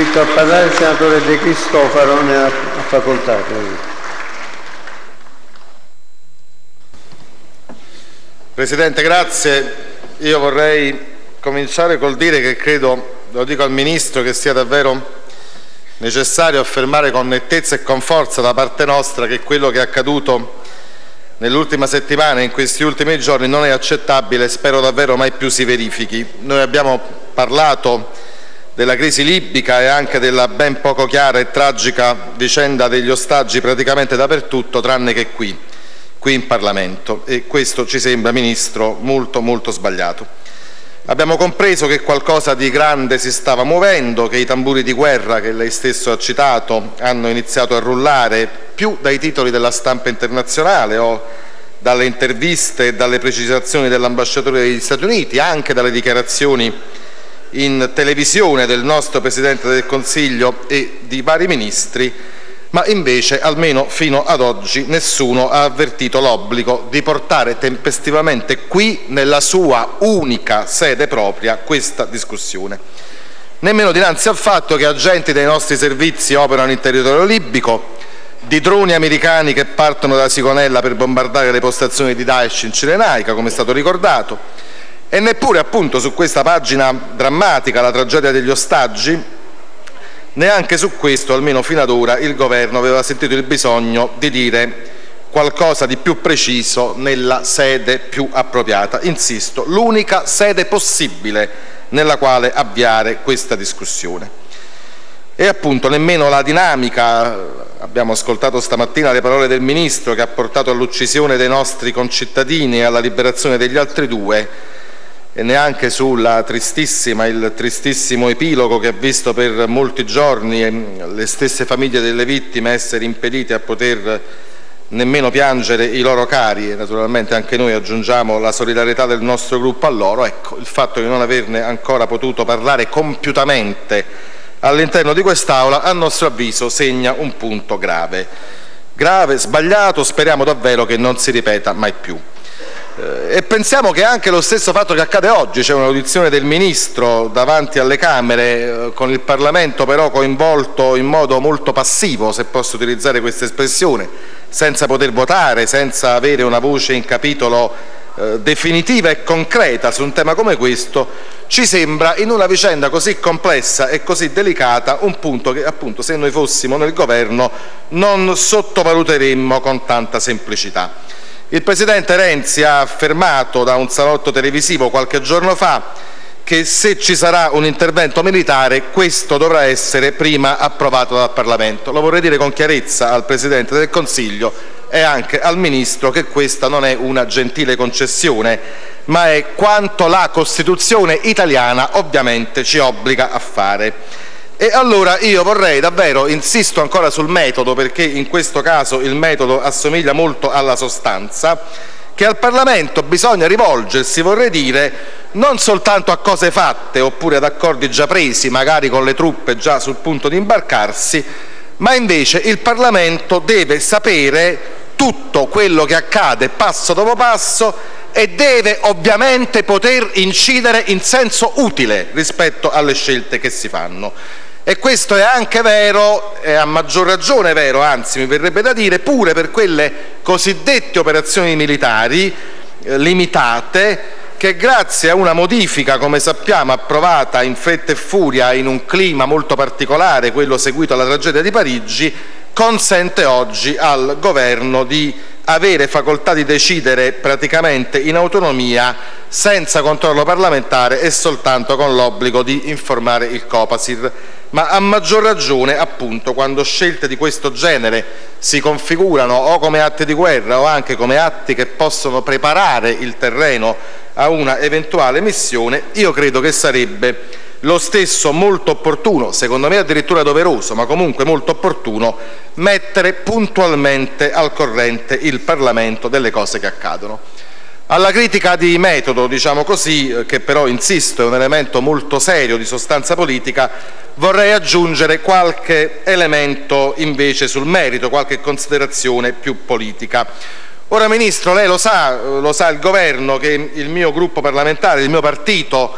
iscritto a parlare il senatore De Cristofaro, ne ha facoltà. Presidente, grazie. Io vorrei cominciare col dire che credo, lo dico al Ministro, che sia davvero necessario affermare con nettezza e con forza da parte nostra che quello che è accaduto nell'ultima settimana e in questi ultimi giorni non è accettabile e spero davvero mai più si verifichi. Noi abbiamo parlato della crisi libica e anche della ben poco chiara e tragica vicenda degli ostaggi praticamente dappertutto tranne che qui in Parlamento, e questo ci sembra, Ministro, molto molto sbagliato. Abbiamo compreso che qualcosa di grande si stava muovendo, che i tamburi di guerra che lei stesso ha citato hanno iniziato a rullare più dai titoli della stampa internazionale o dalle interviste e dalle precisazioni dell'ambasciatore degli Stati Uniti, anche dalle dichiarazioni in televisione del nostro Presidente del Consiglio e di vari ministri, ma invece almeno fino ad oggi nessuno ha avvertito l'obbligo di portare tempestivamente qui, nella sua unica sede propria, questa discussione. Nemmeno dinanzi al fatto che agenti dei nostri servizi operano in territorio libico, di droni americani che partono da Sigonella per bombardare le postazioni di Daesh in Cirenaica, come è stato ricordato, e neppure appunto su questa pagina drammatica, la tragedia degli ostaggi, neanche su questo, almeno fino ad ora, il Governo aveva sentito il bisogno di dire qualcosa di più preciso nella sede più appropriata. Insisto, l'unica sede possibile nella quale avviare questa discussione. E appunto nemmeno la dinamica, abbiamo ascoltato stamattina le parole del Ministro che ha portato all'uccisione dei nostri concittadini e alla liberazione degli altri due, e neanche il tristissimo epilogo che ha visto per molti giorni le stesse famiglie delle vittime essere impedite a poter nemmeno piangere i loro cari, e naturalmente anche noi aggiungiamo la solidarietà del nostro gruppo a loro. Ecco, il fatto di non averne ancora potuto parlare compiutamente all'interno di quest'Aula, a nostro avviso segna un punto grave, sbagliato. Speriamo davvero che non si ripeta mai più. E pensiamo che anche lo stesso fatto che accade oggi, c'è un'audizione del Ministro davanti alle Camere, con il Parlamento però coinvolto in modo molto passivo, se posso utilizzare questa espressione, senza poter votare, senza avere una voce in capitolo definitiva e concreta su un tema come questo, ci sembra, in una vicenda così complessa e così delicata, un punto che appunto, se noi fossimo nel Governo, non sottovaluteremmo con tanta semplicità. Il Presidente Renzi ha affermato da un salotto televisivo qualche giorno fa che se ci sarà un intervento militare questo dovrà essere prima approvato dal Parlamento. Lo vorrei dire con chiarezza al Presidente del Consiglio e anche al Ministro che questa non è una gentile concessione, ma è quanto la Costituzione italiana ovviamente ci obbliga a fare. E allora io vorrei davvero, insisto ancora sul metodo, perché in questo caso il metodo assomiglia molto alla sostanza, che al Parlamento bisogna rivolgersi, vorrei dire, non soltanto a cose fatte oppure ad accordi già presi, magari con le truppe già sul punto di imbarcarsi, ma invece il Parlamento deve sapere tutto quello che accade passo dopo passo e deve ovviamente poter incidere in senso utile rispetto alle scelte che si fanno. E questo è anche vero, è a maggior ragione vero, anzi mi verrebbe da dire, pure per quelle cosiddette operazioni militari limitate che grazie a una modifica, come sappiamo, approvata in fretta e furia in un clima molto particolare, quello seguito alla tragedia di Parigi, consente oggi al Governo di avere facoltà di decidere praticamente in autonomia, senza controllo parlamentare e soltanto con l'obbligo di informare il Copasir. Ma a maggior ragione appunto quando scelte di questo genere si configurano o come atti di guerra o anche come atti che possono preparare il terreno a una eventuale missione, io credo che sarebbe lo stesso molto opportuno, secondo me addirittura doveroso, ma comunque molto opportuno, mettere puntualmente al corrente il Parlamento delle cose che accadono. Alla critica di metodo, diciamo così, che però, insisto, è un elemento molto serio di sostanza politica, vorrei aggiungere qualche elemento invece sul merito, qualche considerazione più politica. Ora, Ministro, lei lo sa il Governo, che il mio gruppo parlamentare, il mio partito,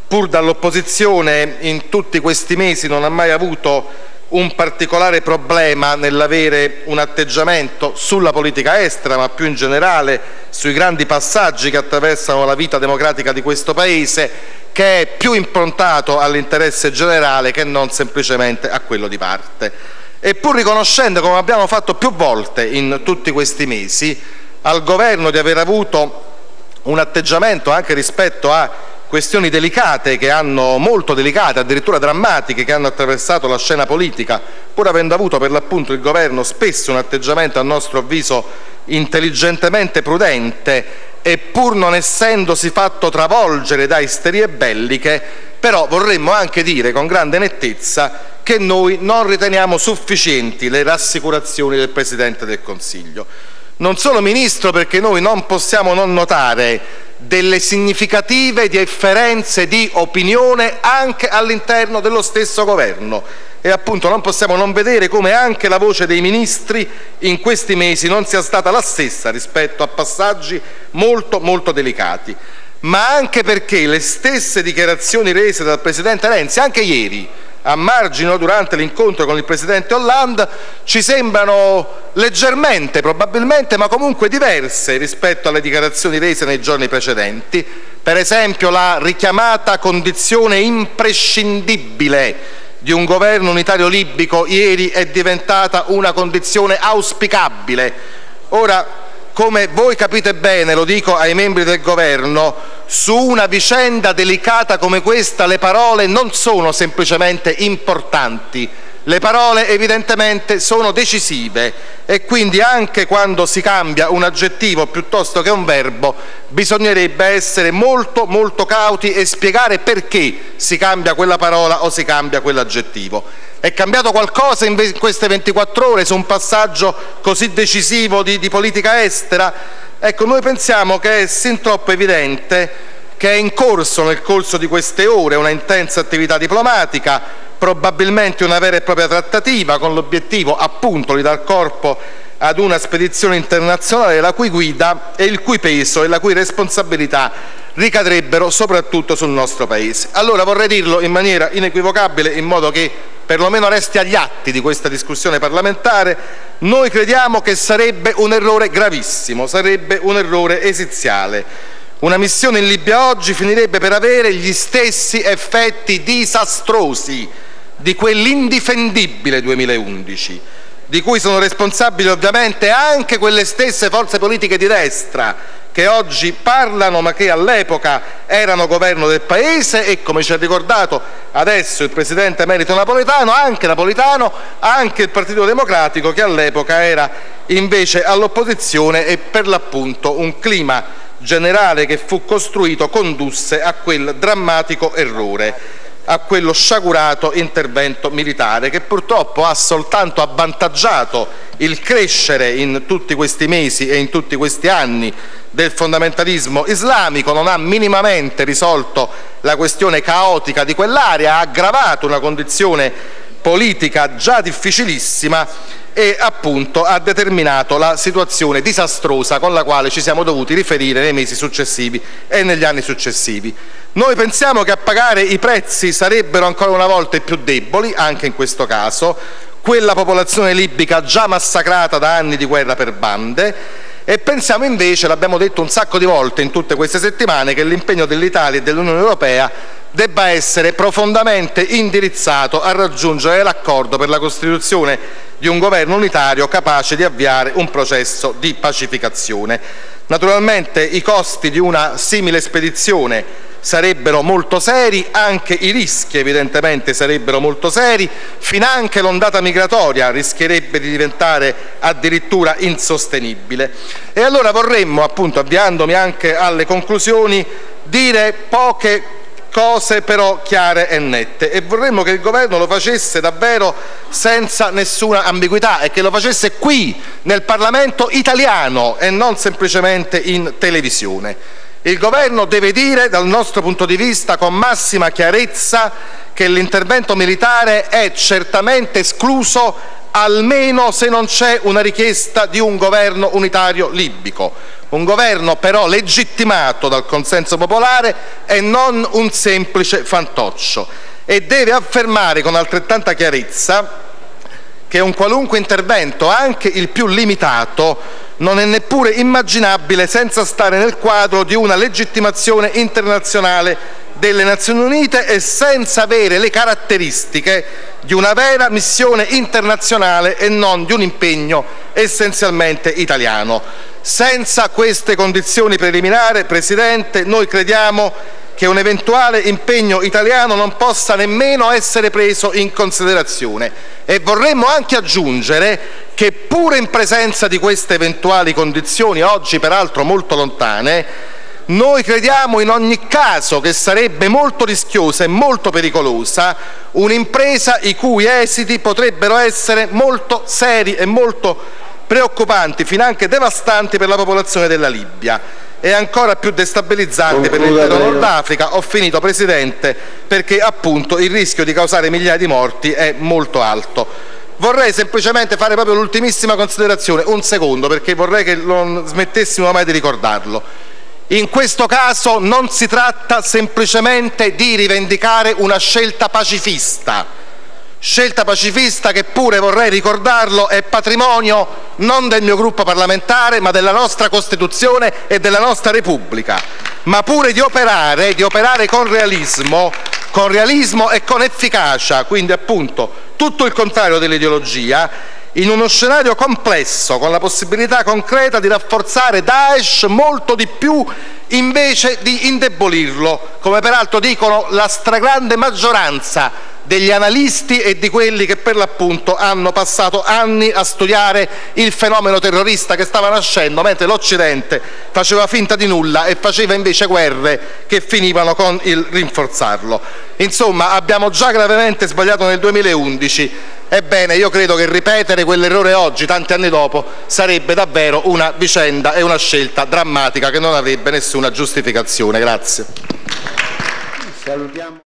pur dall'opposizione, in tutti questi mesi non ha mai avuto un particolare problema nell'avere un atteggiamento sulla politica estera, ma più in generale sui grandi passaggi che attraversano la vita democratica di questo Paese, che è più improntato all'interesse generale che non semplicemente a quello di parte. E pur riconoscendo, come abbiamo fatto più volte in tutti questi mesi, al governo di aver avuto un atteggiamento anche rispetto a questioni delicate, molto delicate, addirittura drammatiche, che hanno attraversato la scena politica, pur avendo avuto per l'appunto il governo spesso un atteggiamento a nostro avviso intelligentemente prudente e pur non essendosi fatto travolgere da isterie belliche, però vorremmo anche dire con grande nettezza che noi non riteniamo sufficienti le rassicurazioni del Presidente del Consiglio. Non solo, Ministro, perché noi non possiamo non notare delle significative differenze di opinione anche all'interno dello stesso governo e appunto non possiamo non vedere come anche la voce dei ministri in questi mesi non sia stata la stessa rispetto a passaggi molto molto delicati, ma anche perché le stesse dichiarazioni rese dal Presidente Renzi anche ieri a margine o durante l'incontro con il Presidente Hollande ci sembrano leggermente, probabilmente, ma comunque diverse rispetto alle dichiarazioni rese nei giorni precedenti. Per esempio la richiamata condizione imprescindibile di un governo unitario libico ieri è diventata una condizione auspicabile. Ora, come voi capite bene, lo dico ai membri del governo, su una vicenda delicata come questa le parole non sono semplicemente importanti, le parole evidentemente sono decisive e quindi anche quando si cambia un aggettivo piuttosto che un verbo bisognerebbe essere molto molto cauti e spiegare perché si cambia quella parola o si cambia quell'aggettivo. È cambiato qualcosa in queste 24 ore su un passaggio così decisivo di politica estera? Ecco, noi pensiamo che è sin troppo evidente che è nel corso di queste ore una intensa attività diplomatica, probabilmente una vera e propria trattativa con l'obiettivo appunto di dar corpo ad una spedizione internazionale la cui guida e il cui peso e la cui responsabilità ricadrebbero soprattutto sul nostro Paese. Allora vorrei dirlo in maniera inequivocabile, in modo che perlomeno resti agli atti di questa discussione parlamentare: noi crediamo che sarebbe un errore gravissimo, sarebbe un errore esiziale. Una missione in Libia oggi finirebbe per avere gli stessi effetti disastrosi di quell'indifendibile 2011, di cui sono responsabili ovviamente anche quelle stesse forze politiche di destra che oggi parlano ma che all'epoca erano governo del Paese e, come ci ha ricordato adesso il Presidente emerito Napolitano, anche il Partito Democratico che all'epoca era invece all'opposizione e per l'appunto un clima generale che fu costruito condusse a quel drammatico errore, a quello sciagurato intervento militare che purtroppo ha soltanto avvantaggiato il crescere in tutti questi mesi e in tutti questi anni del fondamentalismo islamico, non ha minimamente risolto la questione caotica di quell'area, ha aggravato una condizione politica già difficilissima e appunto ha determinato la situazione disastrosa con la quale ci siamo dovuti riferire nei mesi successivi e negli anni successivi. Noi pensiamo che a pagare i prezzi sarebbero ancora una volta i più deboli, anche in questo caso, quella popolazione libica già massacrata da anni di guerra per bande, e pensiamo invece, l'abbiamo detto un sacco di volte in tutte queste settimane, che l'impegno dell'Italia e dell'Unione Europea debba essere profondamente indirizzato a raggiungere l'accordo per la costituzione di un governo unitario capace di avviare un processo di pacificazione. Naturalmente i costi di una simile spedizione sarebbero molto seri, anche i rischi evidentemente sarebbero molto seri, finanche l'ondata migratoria rischierebbe di diventare addirittura insostenibile. E allora vorremmo, appunto, avviandomi anche alle conclusioni, dire poche cose però chiare e nette, e vorremmo che il governo lo facesse davvero senza nessuna ambiguità e che lo facesse qui nel Parlamento italiano e non semplicemente in televisione. Il governo deve dire, dal nostro punto di vista, con massima chiarezza che l'intervento militare è certamente escluso almeno se non c'è una richiesta di un governo unitario libico, un governo però legittimato dal consenso popolare e non un semplice fantoccio, e deve affermare con altrettanta chiarezza che un qualunque intervento, anche il più limitato, non è neppure immaginabile senza stare nel quadro di una legittimazione internazionale delle Nazioni Unite e senza avere le caratteristiche di una vera missione internazionale e non di un impegno essenzialmente italiano. Senza queste condizioni preliminari, Presidente, noi crediamo che un eventuale impegno italiano non possa nemmeno essere preso in considerazione, e vorremmo anche aggiungere che pure in presenza di queste eventuali condizioni, oggi peraltro molto lontane, noi crediamo in ogni caso che sarebbe molto rischiosa e molto pericolosa un'impresa i cui esiti potrebbero essere molto seri e molto preoccupanti, finanche devastanti per la popolazione della Libia, e ancora più destabilizzanti per l'intero Nord Africa. Ho finito, Presidente, perché appunto il rischio di causare migliaia di morti è molto alto. Vorrei semplicemente fare proprio l'ultimissima considerazione, un secondo, perché vorrei che non smettessimo mai di ricordarlo. In questo caso non si tratta semplicemente di rivendicare una scelta pacifista che pure, vorrei ricordarlo, è patrimonio non del mio gruppo parlamentare ma della nostra Costituzione e della nostra Repubblica, ma pure di operare con realismo e con efficacia, quindi appunto tutto il contrario dell'ideologia, in uno scenario complesso, con la possibilità concreta di rafforzare Daesh molto di più invece di indebolirlo, come peraltro dicono la stragrande maggioranza degli analisti e di quelli che per l'appunto hanno passato anni a studiare il fenomeno terrorista che stava nascendo, mentre l'Occidente faceva finta di nulla e faceva invece guerre che finivano con il rinforzarlo. Insomma, abbiamo già gravemente sbagliato nel 2011. Ebbene, io credo che ripetere quell'errore oggi, tanti anni dopo, sarebbe davvero una vicenda e una scelta drammatica che non avrebbe nessuna giustificazione. Grazie. Salutiamo.